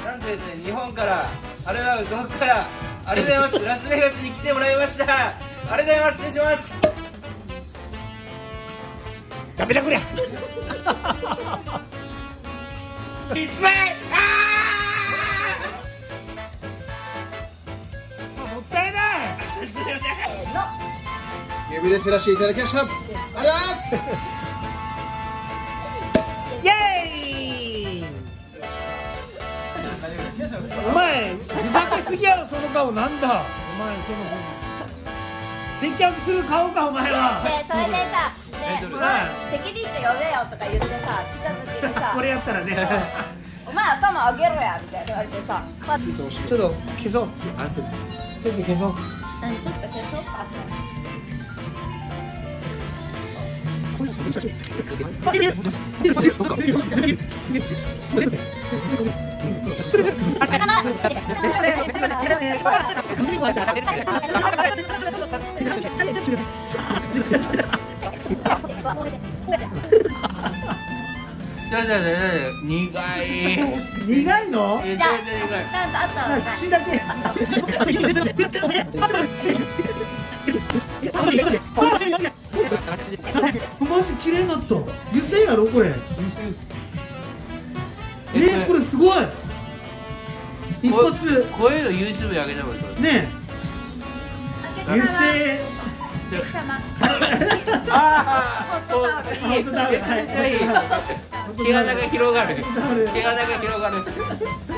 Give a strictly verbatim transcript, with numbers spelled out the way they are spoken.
なんとですね、日本からあれは遠くからありがとうございます。ラスベガスに来てもらいました。ありがとうございます。失礼します。 ダメだこりゃ。 いつまい。ああ。もったいない。 すいません。 指でせらしていただきました。ありがとうございます。 イエーイ。お前ふざけすぎやろその顔。なんだお前その接客する顔かお前は。 でそれでさ、ね、 うん責任者呼べよとか言ってさ、来た時にさこれやったらね。 お前頭上げろやみたいな言われてさ、まあ、ちょっとちょっと消そう。あ、そう。ちょっと消そう。 消そうか。 じゃあじゃあじゃあ苦い。 苦いの？ え、 じゃあ、 じゃあじゃあ苦い。 ちゃんとあったのね。 口だけ。マジ綺麗になった。油性やろこれ。えー、これすごい。一発。 こういうの YouTube に上げたことねえ。油性。 ああ、 ホットタオル。 いい、めちゃめちゃいい。毛穴が広がる。毛穴が広がる。